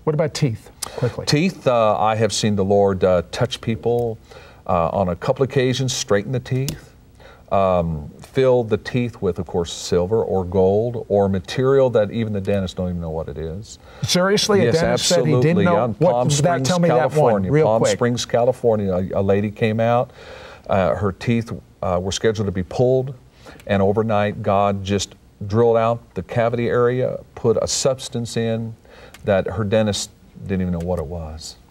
What about teeth, quickly? Teeth, I have seen the Lord touch people on a couple occasions, straighten the teeth, fill the teeth with, of course, silver or gold or material that even the dentist don't even know what it is. Seriously? Yes, a dentist absolutely. said he didn't know? Palm Springs, tell me California. that one, real Palm quick. Springs, California. A lady came out. Her teeth were scheduled to be pulled, and overnight God just drilled out the cavity area, put a substance in that her dentist didn't even know what it was.